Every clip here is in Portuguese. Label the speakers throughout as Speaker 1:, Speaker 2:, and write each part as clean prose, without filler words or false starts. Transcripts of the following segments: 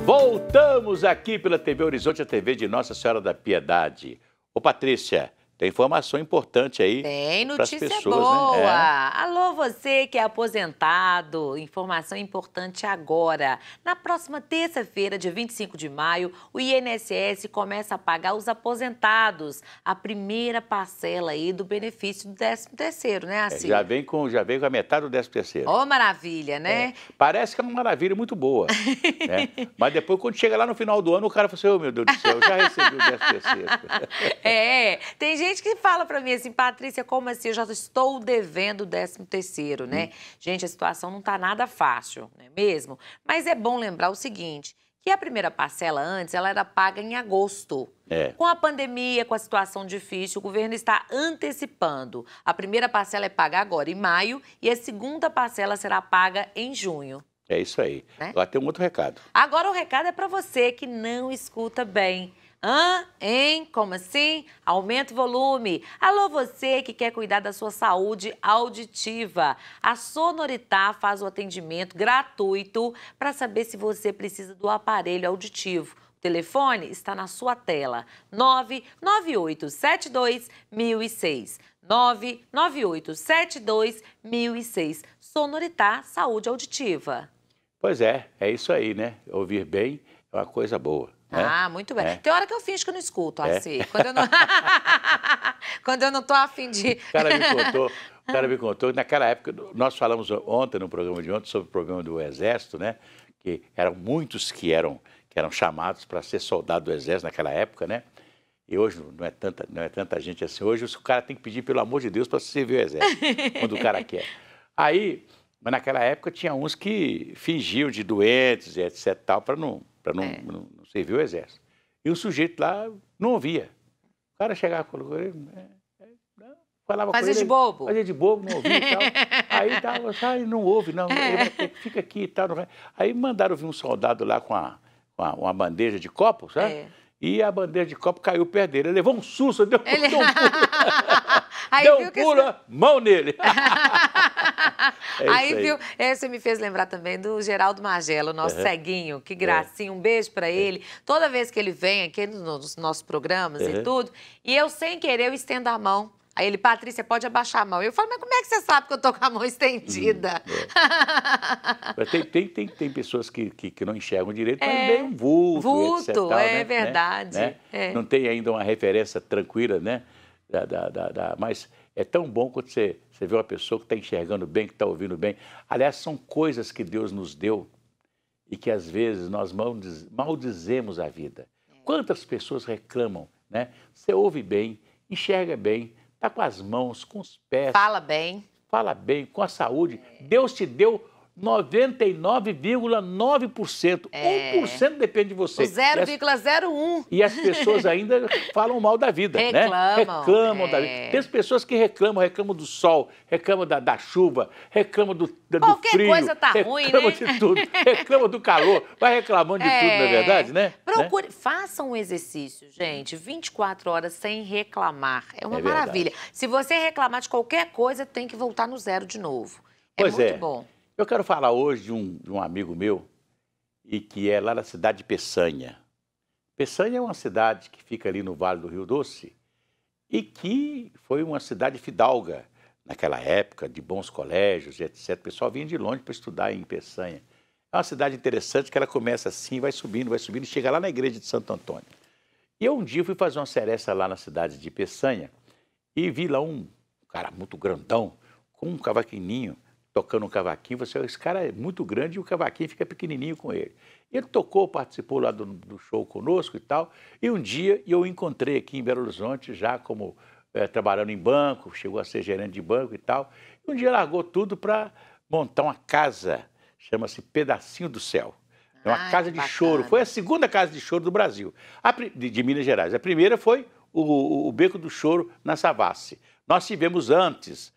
Speaker 1: Voltamos aqui pela TV Horizonte, a TV de Nossa Senhora da Piedade. Ô, Patrícia, tem informação importante aí.
Speaker 2: Tem notícia
Speaker 1: pessoas,
Speaker 2: boa.
Speaker 1: né?
Speaker 2: Alô, você que é aposentado. Informação importante agora. Na próxima terça-feira, dia 25 de maio, o INSS começa a pagar os aposentados a primeira parcela aí do benefício do 13º, né, Assi?
Speaker 1: Já vem com a metade do 13º.
Speaker 2: Ô, maravilha, né?
Speaker 1: Parece que é uma maravilha muito boa, né? Mas depois, quando chega lá no final do ano, o cara fala assim, ô, meu Deus do céu, eu já recebi o 13º.
Speaker 2: Tem gente que fala pra mim assim, Patrícia, como assim? Eu já estou devendo o 13º, né? Gente, a situação não tá nada fácil, não é mesmo? Mas é bom lembrar o seguinte, que a primeira parcela antes, ela era paga em agosto. Com a pandemia, com a situação difícil, o governo está antecipando. A primeira parcela é paga agora, em maio, e a segunda parcela será paga em junho.
Speaker 1: É isso aí.
Speaker 2: Né?
Speaker 1: Agora tem um outro recado.
Speaker 2: Agora o recado é para você que não escuta bem. Como assim? Aumenta o volume. Alô, você que quer cuidar da sua saúde auditiva. A Sonoritá faz o atendimento gratuito para saber se você precisa do aparelho auditivo. O telefone está na sua tela. 99872-1006. 99872-1006. Sonoritá Saúde Auditiva.
Speaker 1: Pois é isso aí, né? Ouvir bem é uma coisa boa.
Speaker 2: Ah, muito bem. Tem hora que eu finjo que eu não escuto, assim. Quando eu não tô afim de...
Speaker 1: O cara me contou que naquela época, nós falamos ontem, no programa de ontem, sobre o problema do Exército, né? Que eram muitos que eram chamados para ser soldado do Exército naquela época, né? E hoje não é tanta gente assim. Hoje o cara tem que pedir, pelo amor de Deus, para servir o Exército, quando o cara quer. Aí, mas naquela época tinha uns que fingiam de doentes e etc. tal, para não servir o Exército. E o sujeito lá não ouvia. O cara chegava com ele, falava
Speaker 2: Fazia
Speaker 1: com ele.
Speaker 2: de bobo.
Speaker 1: Fazia de bobo, não ouvia e tal. Aí tava, não ouve, não. Fica aqui e tal. Não vai. Aí mandaram vir um soldado lá com uma bandeja de copo, sabe? E a bandeja de copo caiu perto dele. Ele levou um susto, deu um pulo. Deu um pulo, mão nele.
Speaker 2: Aí, viu? Você me fez lembrar também do Geraldo Magela, o nosso ceguinho. Que gracinha. Um beijo pra ele. Toda vez que ele vem aqui nos nossos programas e tudo, e eu, sem querer, eu estendo a mão. Aí ele, Patrícia, pode abaixar a mão. Eu falo, mas como é que você sabe que eu tô com a mão estendida?
Speaker 1: Tem pessoas que não enxergam direito, mas bem um vulto, etc. Tal,
Speaker 2: é verdade.
Speaker 1: Né? Não tem ainda uma referência tranquila, né? Mas é tão bom quando você vê uma pessoa que está enxergando bem, que está ouvindo bem. Aliás, são coisas que Deus nos deu e que às vezes nós maldizemos a vida. Quantas pessoas reclamam, né? Você ouve bem, enxerga bem, está com as mãos, com os pés.
Speaker 2: Fala bem,
Speaker 1: com a saúde. Deus te deu 99,9%. 1% depende de você.
Speaker 2: O 0,01.
Speaker 1: E as pessoas ainda falam mal da vida, né? Reclamam da vida. Tem as pessoas que reclamam do sol, reclamam da chuva, reclamam do frio.
Speaker 2: Qualquer coisa tá ruim, né?
Speaker 1: Reclamam de tudo, reclamam do calor, vai reclamando de tudo, não é verdade, né?
Speaker 2: Procure, façam um exercício, gente, 24 horas sem reclamar. É uma maravilha. Se você reclamar de qualquer coisa, tem que voltar no zero de novo. Muito bom.
Speaker 1: Eu quero falar hoje de um amigo meu, e que é lá na cidade de Peçanha. Peçanha é uma cidade que fica ali no Vale do Rio Doce e que foi uma cidade fidalga naquela época, de bons colégios, etc. O pessoal vinha de longe para estudar em Peçanha. É uma cidade interessante que ela começa assim, vai subindo e chega lá na igreja de Santo Antônio. E eu um dia fui fazer uma seresta lá na cidade de Peçanha e vi lá um cara muito grandão, com um cavaquininho, tocando um cavaquinho. Esse cara é muito grande e o cavaquinho fica pequenininho com ele. Ele participou lá do show conosco e tal. E um dia eu o encontrei aqui em Belo Horizonte, já como trabalhando em banco, chegou a ser gerente de banco e tal. E um dia largou tudo para montar uma casa, chama-se Pedacinho do Céu. É uma casa de choro. Foi a segunda casa de choro do Brasil, de Minas Gerais. A primeira foi o Beco do Choro, na Savassi. Nós tivemos antes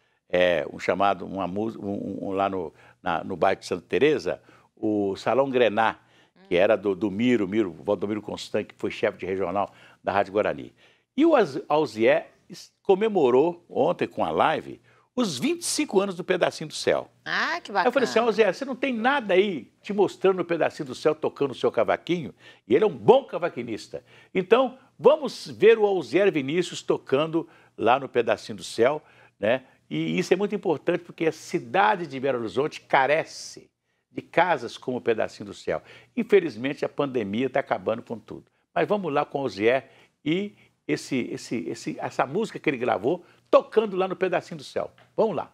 Speaker 1: lá no bairro de Santa Teresa, o Salão Grená, que era do Miro, Valdomiro Constant, que foi chefe de regional da Rádio Guarani. E o Alzier comemorou ontem com a live os 25 anos do Pedacinho do Céu.
Speaker 2: Ah, que
Speaker 1: Aí
Speaker 2: bacana.
Speaker 1: eu falei assim, ó, Zé, você não tem nada aí te mostrando o Pedacinho do Céu tocando o seu cavaquinho? E ele é um bom cavaquinista. Então, vamos ver o Alzier Vinícius tocando lá no Pedacinho do Céu, né? E isso é muito importante porque a cidade de Belo Horizonte carece de casas como o Pedacinho do Céu. Infelizmente, a pandemia está acabando com tudo. Mas vamos lá com o Alzier e essa música que ele gravou tocando lá no Pedacinho do Céu. Vamos lá.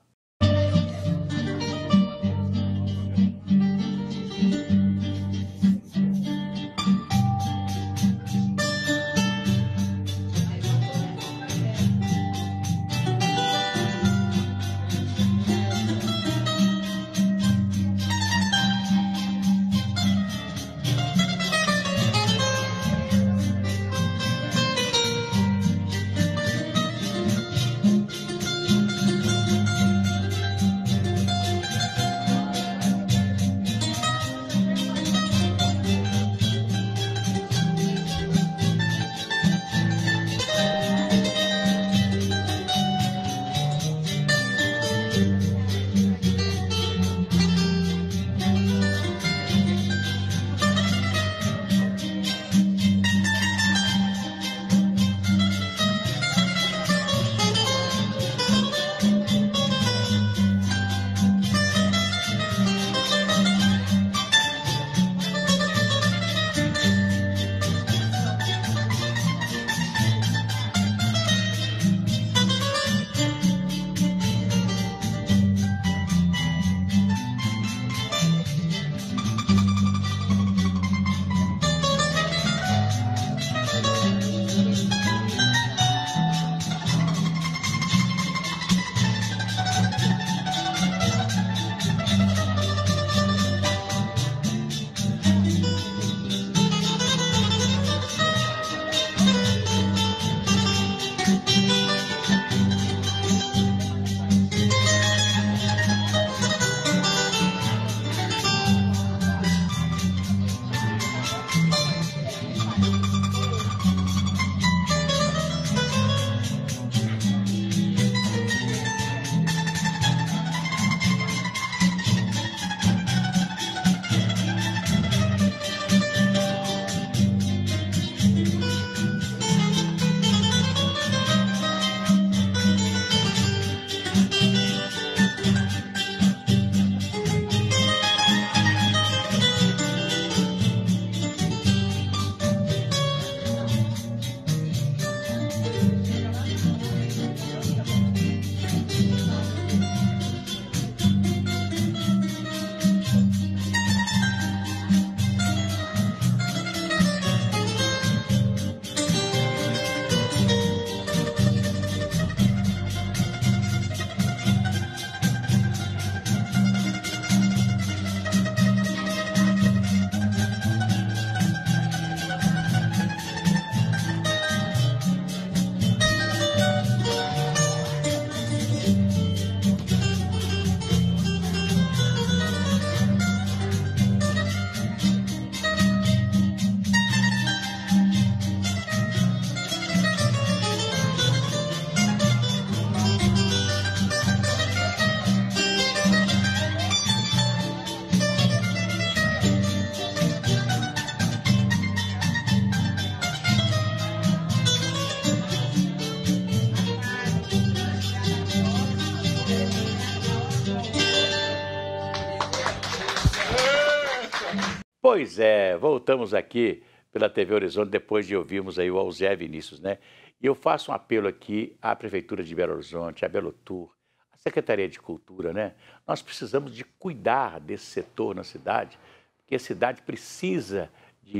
Speaker 1: Pois é, voltamos aqui pela TV Horizonte depois de ouvirmos aí o Alzier Vinícius, né? E eu faço um apelo aqui à Prefeitura de Belo Horizonte, à Belotur, à Secretaria de Cultura, né? Nós precisamos de cuidar desse setor na cidade, porque a cidade precisa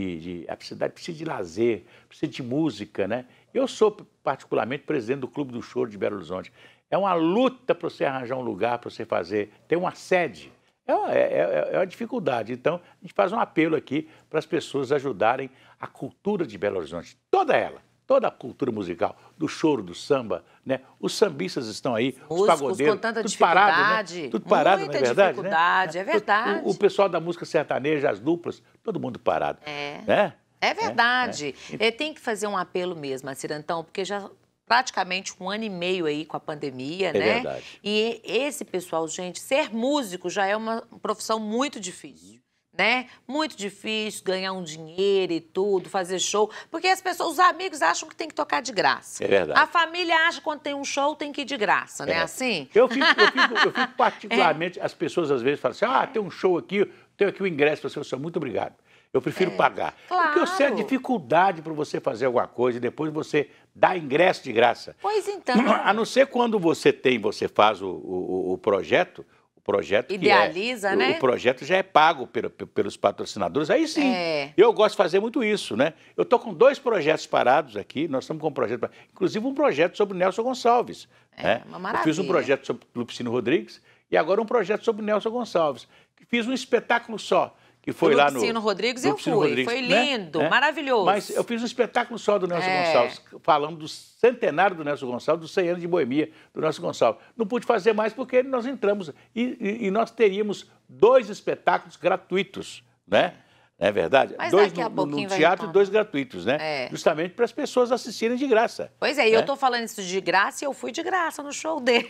Speaker 1: de lazer, precisa de música, né? Eu sou particularmente presidente do Clube do Choro de Belo Horizonte. É uma luta para você arranjar um lugar para você fazer, ter uma sede. É uma dificuldade. Então, a gente faz um apelo aqui para as pessoas ajudarem a cultura de Belo Horizonte, toda ela, toda a cultura musical, do choro, do samba, né? Os sambistas estão aí, os pagodeiros,
Speaker 2: com tanta
Speaker 1: tudo
Speaker 2: dificuldade,
Speaker 1: parado, né? Tudo parado, não é verdade?
Speaker 2: Dificuldade,
Speaker 1: né?
Speaker 2: É verdade.
Speaker 1: O pessoal da música sertaneja, as duplas, todo mundo parado. Né?
Speaker 2: É verdade. Tem que fazer um apelo mesmo, Cirantão, porque já praticamente 1 ano e meio aí com a pandemia, né?
Speaker 1: É verdade.
Speaker 2: E esse pessoal, gente, ser músico já é uma profissão muito difícil, né? Muito difícil ganhar um dinheiro e tudo, fazer show, porque as pessoas, os amigos acham que tem que tocar de graça.
Speaker 1: É verdade.
Speaker 2: A família acha que quando tem um show tem que ir de graça, né? Assim?
Speaker 1: Eu fico particularmente, as pessoas às vezes falam assim, tem um show aqui, tenho aqui o ingresso para você, muito obrigado. Eu prefiro pagar.
Speaker 2: Claro.
Speaker 1: Porque eu sei a dificuldade para você fazer alguma coisa e depois você dá ingresso de graça.
Speaker 2: Pois então.
Speaker 1: A não ser quando você faz o projeto,
Speaker 2: idealiza, né?
Speaker 1: O projeto já é pago pelos patrocinadores, aí sim. Eu gosto de fazer muito isso, né? Eu estou com 2 projetos parados aqui, nós estamos com um projeto, inclusive um projeto sobre o Nelson Gonçalves. Né?
Speaker 2: Uma maravilha.
Speaker 1: Eu fiz um projeto sobre o Lupicínio Rodrigues e agora um projeto sobre o Nelson Gonçalves. Fiz um espetáculo só. Que foi lá no
Speaker 2: Lupicínio Rodrigues, eu fui.
Speaker 1: Rodrigues,
Speaker 2: foi lindo,
Speaker 1: né?
Speaker 2: maravilhoso.
Speaker 1: Mas eu fiz um espetáculo só do Nelson Gonçalves, falando do centenário do Nelson Gonçalves, dos 100 anos de boemia do Nelson Gonçalves. Não pude fazer mais porque nós entramos e nós teríamos 2 espetáculos gratuitos, né? Não é verdade?
Speaker 2: Mas
Speaker 1: 2
Speaker 2: daqui a pouquinho
Speaker 1: no teatro e 2 gratuitos, né? Justamente para as pessoas assistirem de graça.
Speaker 2: Pois é, e eu tô falando isso de graça e eu fui de graça no show dele.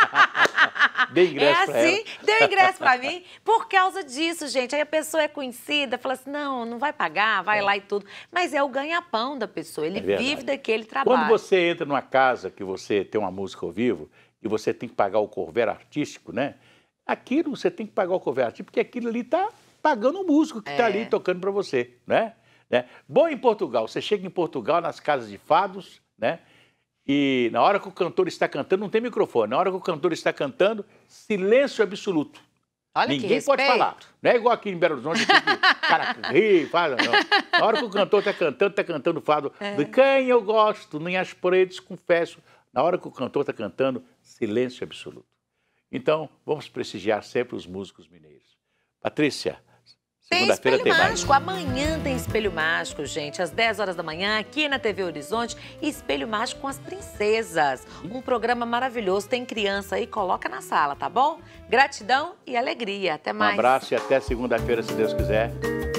Speaker 1: Dei ingresso pra ela.
Speaker 2: Deu ingresso pra mim por causa disso, gente. Aí a pessoa é conhecida, fala assim, não vai pagar, vai lá e tudo. Mas é o ganha-pão da pessoa, ele vive daquele trabalho.
Speaker 1: Quando você entra numa casa que você tem uma música ao vivo e você tem que pagar o cover artístico, né? Aquilo você tem que pagar o cover artístico, porque aquilo ali tá pagando o músico que está ali tocando para você, né? Bom em Portugal, você chega em Portugal nas casas de fados, né? E na hora que o cantor está cantando, não tem microfone, na hora que o cantor está cantando, silêncio absoluto.
Speaker 2: Olha
Speaker 1: Ninguém pode falar. Não é igual aqui em Belo Horizonte, que o cara ri, fala, não. Na hora que o cantor está cantando fado, de quem eu gosto, nem as paredes confesso. Na hora que o cantor está cantando, silêncio absoluto. Então, vamos prestigiar sempre os músicos mineiros. Patrícia, segunda-feira tem mais.
Speaker 2: Amanhã tem Espelho Mágico, gente. Às 10 horas da manhã, aqui na TV Horizonte. Espelho Mágico com as princesas. Um programa maravilhoso. Tem criança aí, coloca na sala, tá bom? Gratidão e alegria. Até mais.
Speaker 1: Um abraço e até segunda-feira, se Deus quiser.